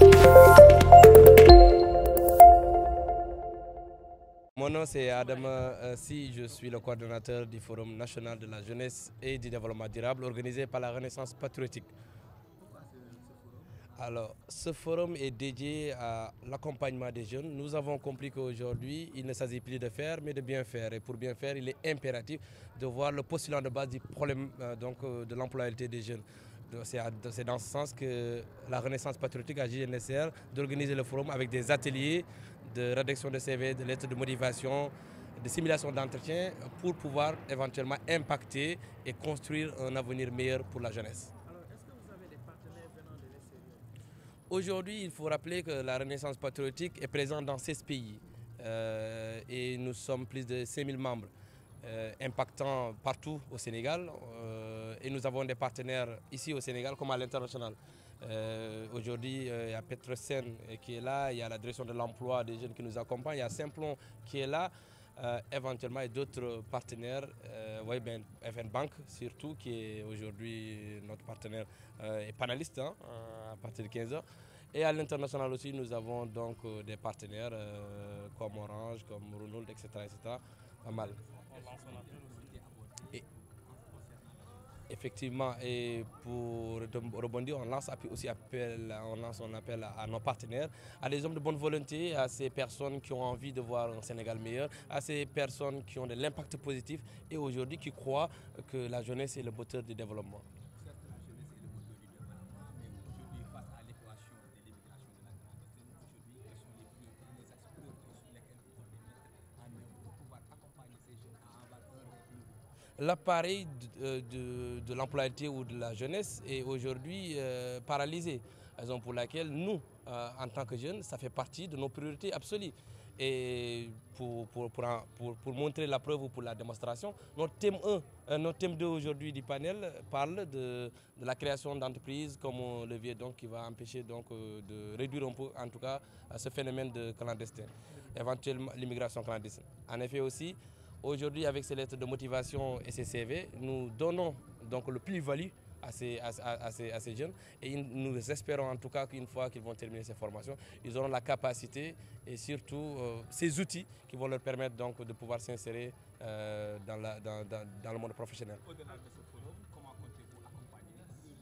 Mon nom c'est Adama Si, je suis le coordonnateur du Forum national de la jeunesse et du développement durable organisé par la Renaissance patriotique. Alors, ce forum est dédié à l'accompagnement des jeunes. Nous avons compris qu'aujourd'hui, il ne s'agit plus de faire, mais de bien faire. Et pour bien faire, il est impératif de voir le postulat de base du problème de l'employabilité des jeunes. C'est dans ce sens que la Renaissance patriotique a jugé nécessaire d'organiser le forum avec des ateliers de rédaction de CV, de lettres de motivation, de simulation d'entretien pour pouvoir éventuellement impacter et construire un avenir meilleur pour la jeunesse. Alors, est-ce que vous avez des partenaires venant de l'extérieur? Aujourd'hui, il faut rappeler que la Renaissance patriotique est présente dans 16 pays et nous sommes plus de 5000 membres. Impactant partout au Sénégal et nous avons des partenaires ici au Sénégal comme à l'international. Aujourd'hui, il y a Petrosen qui est là, il y a la direction de l'emploi des jeunes qui nous accompagnent, il y a Simplon qui est là, éventuellement et d'autres partenaires, FN Bank surtout qui est aujourd'hui notre partenaire et panéliste à partir de 15h. Et à l'international aussi, nous avons donc des partenaires comme Orange, comme Renault, etc. Pas mal. Et effectivement, et pour rebondir, on lance aussi appel à nos partenaires, à des hommes de bonne volonté, à ces personnes qui ont envie de voir un Sénégal meilleur, à ces personnes qui ont de l'impact positif et aujourd'hui qui croient que la jeunesse est le moteur du développement. L'appareil de l'employabilité ou de la jeunesse est aujourd'hui paralysé. Raison pour laquelle nous, en tant que jeunes, ça fait partie de nos priorités absolues. Et pour montrer la preuve ou pour la démonstration, notre thème 1, notre thème 2 aujourd'hui du panel parle de la création d'entreprises comme levier donc, qui va empêcher donc, de réduire un peu en tout cas ce phénomène de clandestin, éventuellement l'immigration clandestine. En effet aussi, aujourd'hui, avec ces lettres de motivation et ces CV, nous donnons donc le plus-value à ces jeunes et nous espérons en tout cas qu'une fois qu'ils vont terminer ces formations, ils auront la capacité et surtout ces outils qui vont leur permettre donc de pouvoir s'insérer dans le monde professionnel. Au-delà de ce forum, comment comptez-vous accompagner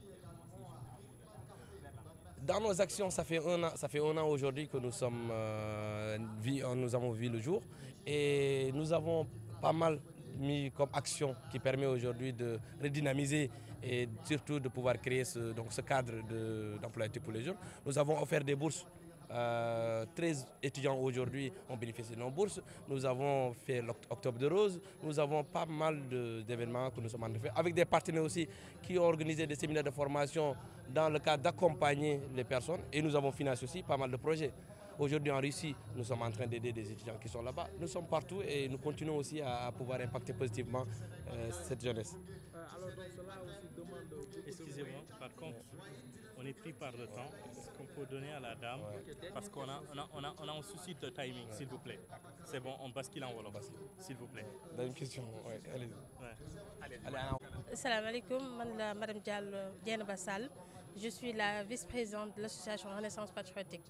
dans nos actions, ça fait un an aujourd'hui que nous avons vu le jour et nous avons pas mal mis comme action qui permet aujourd'hui de redynamiser et surtout de pouvoir créer ce cadre d'employabilité pour les jeunes. Nous avons offert des bourses. 13 étudiants aujourd'hui ont bénéficié de nos bourses. Nous avons fait l'Octobre de Rose. Nous avons pas mal d'événements que nous sommes en train de faire avec des partenaires aussi qui ont organisé des séminaires de formation dans le cadre d'accompagner les personnes et nous avons financé aussi pas mal de projets. Aujourd'hui en Russie, nous sommes en train d'aider des étudiants qui sont là-bas. Nous sommes partout et nous continuons aussi à pouvoir impacter positivement cette jeunesse. Alors donc cela aussi demande beaucoup de... Excusez-moi, par contre, on est pris par le temps. Est-ce qu'on peut donner à la dame parce qu'on a un souci de timing, s'il vous plaît. C'est bon, on bascule en wolof, s'il vous plaît. Dans une question, oui, allez-y. Allez. Salam alaikum, Madame Diane Bassal. Je suis la vice-présidente de l'association Renaissance patriotique.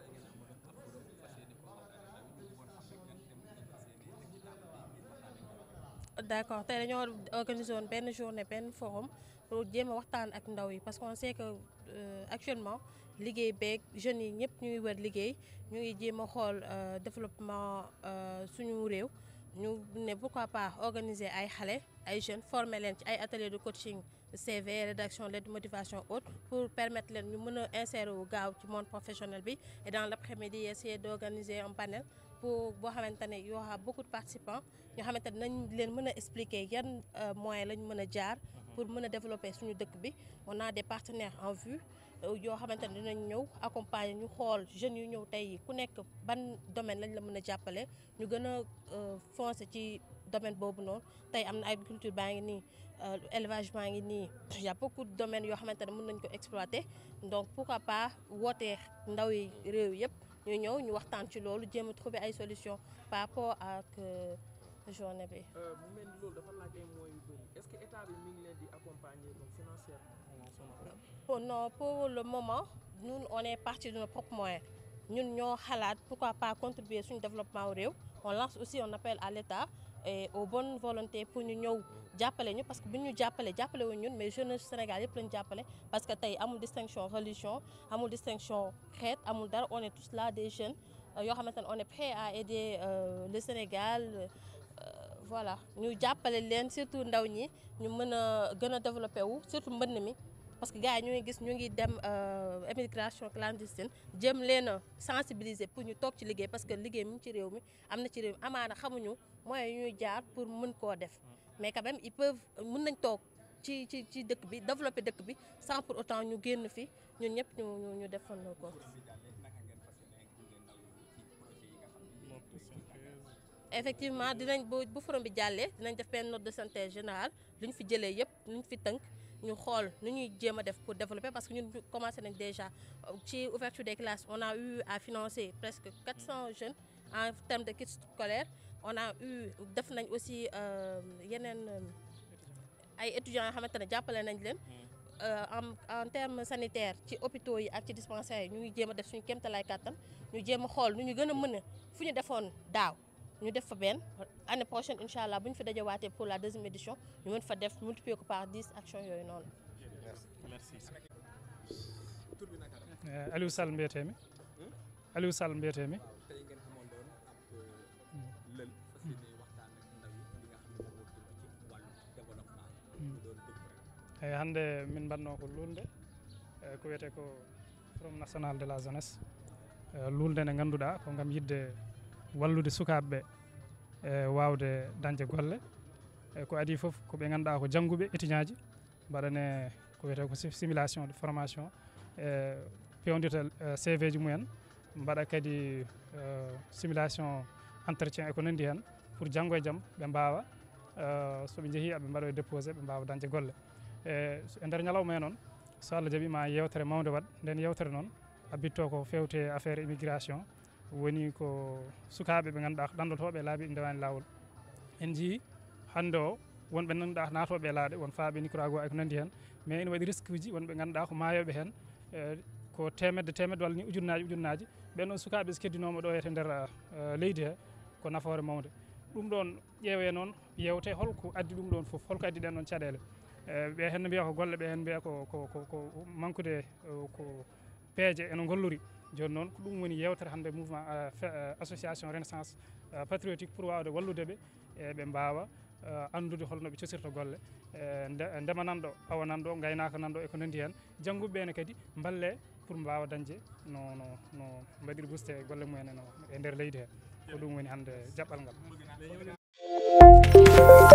D'accord, tey dañoo organisé woon benn journée benn forum pour jéem a waxtaan ak ndaw yi parce qu'on sait que actuellement liggéey beeg jeunes yi ñëpp ñu ngi wër liggéey ñu ngi jéem a xool développement suñu réew ñu ne pourquoi pas organiser ay xale ay jeunes former leen ci ay ateliers de coaching CV rédaction lettre de motivation autres pour permettre leen ñu mën a insérer wu gaaw ci monde professionnel bi et dans l'après-midi essayer d'organiser un panel pour boo xamante ne y aura beaucoup de participants ñoo xamante ne nañ leen mën a expliquer yan moyens lañ mën a jaar pour mën a développer suñu dëkk bi. On a des partenaires en vue yoo xamante ne dinañ ñëw accompagner ñu xool jeunes yu ñëw tey ku nekk ban domaine lañ la mën a jàppale ñu gën a foncer ci domaine boobu noonu. Tey am na agriculture baa ngi nii élevage baa ngi nii y a beaucoup de domaines yoo xamante ne mën nañ ko exploiter donc pourquoi pas wootee ndaw yi réew yëpp ñu ñëw ñu waxtaan ci loolu jéem a trouver ay solutions par rapport ak journée bi. mu mel ni loolu dafa laaj ay moyens yu bëri est-ce que état bi mi ngi leen di accompagner donc financièrement? Non, pour le moment nous on est parti de nos propres moyens ñun ñoo xalaat pourquoi pas contribuer suñu développement réew. On lance aussi un appel à l'État et aux bonnes volontés pour ñu ñëw jàppale ñu parce que bu ñu jàppale wuñ ñun mais jeunes Sénégal yëpp lañu jàppale parce que tey amul distinction religion amul distinction xeet amul dara on est tous là des jeunes yoo xamante ne on est prêt à aider le Sénégal voilà ñu jàppale leen surtout ndaw ñi ñu mën a gën a développé wu surtout mbënn mi parce que gars yi ñu ngi gis ñu ngi dem immigration clandestine jëm leen a sensibiliser pour ñu toog ci liggéey parce que liggéey mi ci réew mi am na ci réew mi amaana xamuñu moyens yu ñuy jaar pour mën koo def mais quand même ils peuvent mën nañ toog ci dëkk bi développer dëkk bi sans pour autant ñu génn fi ñun ñëpp ñu defandoo ko. effectivement dinañ bu forum bi jàllee dinañ def benn note de synthèse générale lu ñu fi jëlee yëpp lu ñu fi tënk ñu xool nu ñuy jéem a def pour développer parce que ñun commencé nañ déjà ci ouverture des classes on a eu à financer presque 400 jeunes en termes de kits scolaires on a eu def nañ aussi yeneen ay étudiants yoo xamante ne jàppale nañ leen en termes sanitaires ci hôpitaux yi ak ci dispensaires yi ñu ngi jéem a def suñu kéemtalaay kàttan ñu jéem a xool nu ñu gën a mën a fu ñu defoon daaw ñu def fa benn année prochaine incha allah bu ñu fa dajawaatee pour la deuxième édition ñu mën fa def multiplier ko par 10 actions yooyu noonu. merci. Aliou Sall mbiyeteemi Aliou Sall mbiyeteemi eyi hannde min mbanno ko lulde ko wiyete ko forum national de la jeunesse lulde nde ngannduɗaa ko ngam yidde wallude sukaaɓe ɓe e waawde dañde golle ko adi fof ko ɓe ngannduɗaa ko jannguɓe étudiant ji mbaɗane ko wiyete ko simulation de formation e pewndirta CV ji mumen mbaɗa kadi simulation entretien e ko nanndi heen pour janngo e jam ɓe mbaawa so ɓe njehii aɓe mbaɗo e déposé ɓe mbaawa dañde golle e ndeer ñalawma he noon so Allah jaɓi ma yewtere mawde waɗ nden yewtere noon abbitto ko fewte affaire immigration woni ko sukaaɓe ɓe ngannduɗaa ko ɗanndotoɓe laabi ɗi ndewani laawol en jii hannde o wonɓe ngannduɗaa naatoɓe laaɗe won faaɓe Nicaragua e ko nanndi heen mais ene waɗi risque uji wonɓe ngannduɗaa ko maayoɓe heen ko temedde walla ni ujunnaji ɓen ɗon sukaaɓe so keddinooma ɗo e ndeer leydi he ko nafoore mawde ɗum ɗon ƴeewe noon yewte holko addi ɗum ɗon fof holko addi ɗen ɗon caɗeele ɓe hen mbiya ko golle ɓe hen mbiya ko manquede ko peeje eno gollori joni noon ko ɗum woni yewtere hannde mouvement association renaissance patriotique pour wawde wallude ɓe ɓe mbawa andude holno ɓe cosirta golle ndema nanɗo awa nanɗo gaynaka nanɗo e ko nandi hen jangguɓe ɓene kadi balle pour mbawa dañde no mbaɗir boosté golle mumen e nder leydi he ko ɗum woni hannde jaɓɓal ngal